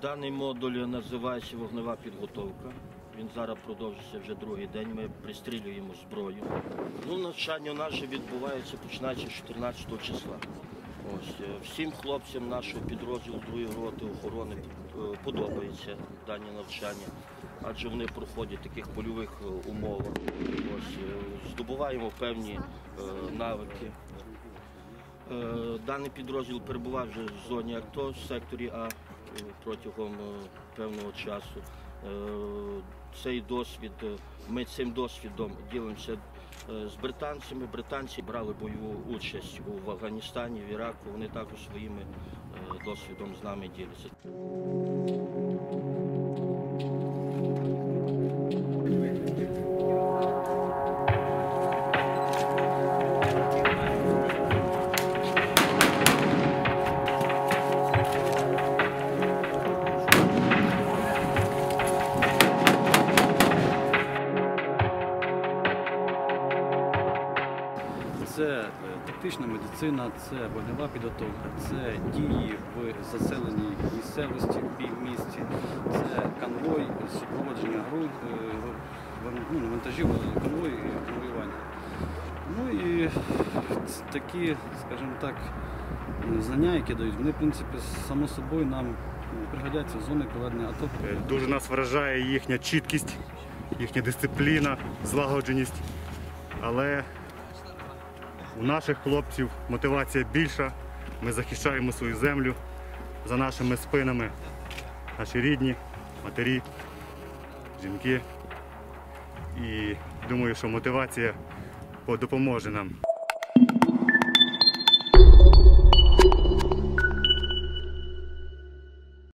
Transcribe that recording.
Даний модуль називається вогнева підготовка. Він зараз продовжується вже другий день, ми пристрілюємо зброю. Навчання наше відбувається починаючи з 14 числа. Всім хлопцям нашого підрозділу 2-ї роти охорони подобається дані навчання, адже вони проходять в таких польових умовах. Здобуваємо певні навики. Даний підрозділ перебував вже в зоні АТО, в секторі А протягом певного часу. Ми цим досвідом ділимося з британцями. Британці брали бойову участь в Афганістані, в Іраку. Вони також своїм досвідом з нами діляться. Це тактична медицина, це вогнева підготовка, це дії в заселеній місцевості, в півмісті, це конвой, супроводження вантажів, конвой і конвоювання. І такі, скажімо так, знання, які дають, вони, в принципі, само собою нам пригодяться в зоні проведення АТО. Дуже нас вражає їхня чіткість, їхня дисципліна, злагодженість, але у наших хлопців мотивація більша, ми захищаємо свою землю за нашими спинами, наші рідні, матері, жінки. І думаю, що мотивація допоможе нам.